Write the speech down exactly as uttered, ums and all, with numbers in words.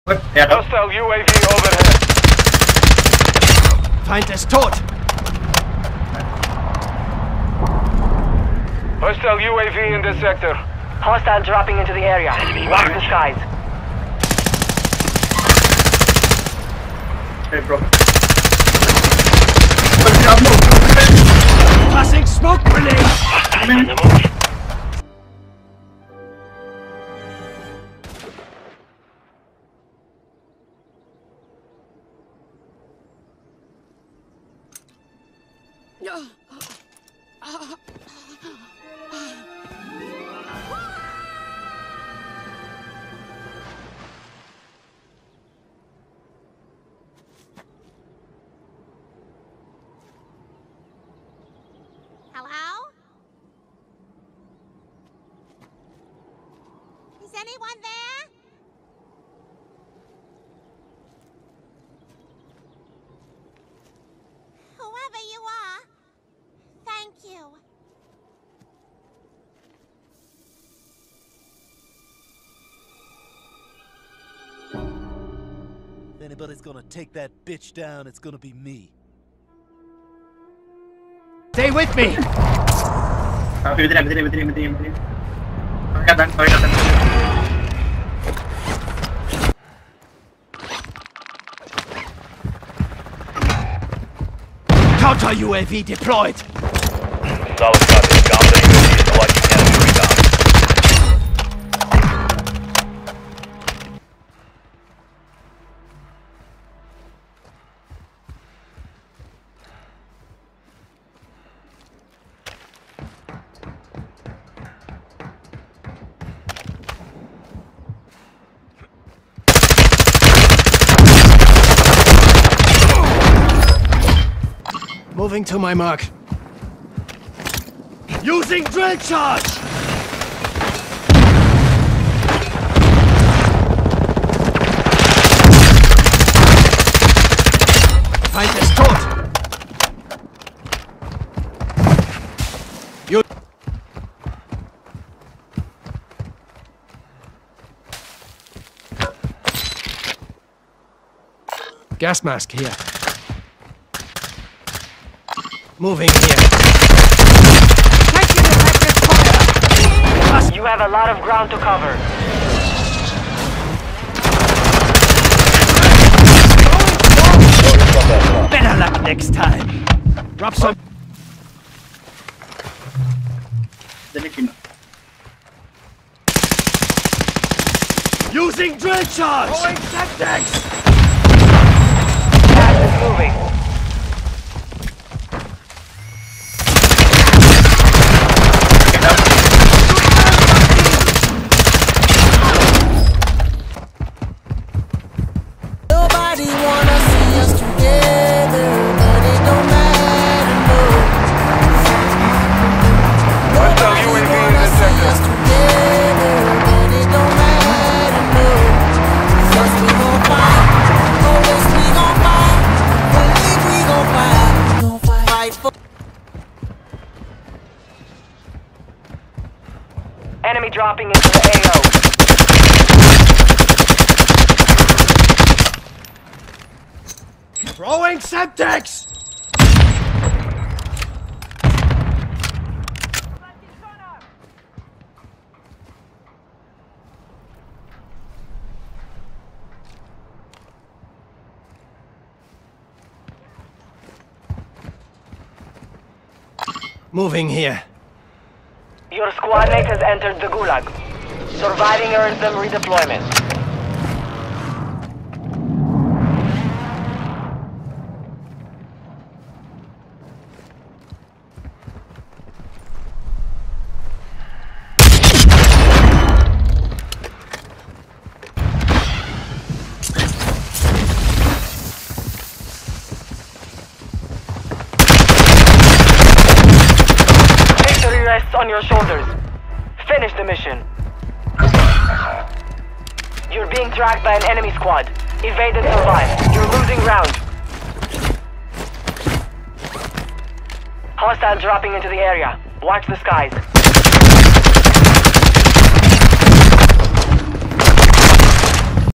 Hostile U A V overhead. Feind ist tot. Hostile U A V in this sector. Hostile dropping into the area. Watch the skies. Hey, bro. Passing smoke grenade. Hostile on the move. Hello? Is anyone there? Whoever you are, thank you. If anybody's gonna take that bitch down, it's gonna be me. Stay with me. Beteri, beteri, beteri, beteri, beteri. Sorry, Dan. Sorry, Dan. Counter U A V deployed. Solid copy. Counter U A V is collecting enemy recon. Moving to my mark. Using drill charge! Feind ist tot! You Gas mask here. Moving here. Taking effective fire! You have a lot of ground to cover. Better luck next time. Drop some. Using drill charge! Going tactics! Gas is moving. Enemy dropping into the A O. Throwing Semtex! Moving here. Your squad mate has entered the Gulag. Surviving earns them redeployment. Victory rests on your shoulders. Finish the mission. You're being tracked by an enemy squad. Evade and survive. You're losing ground. Hostile dropping into the area. Watch the skies.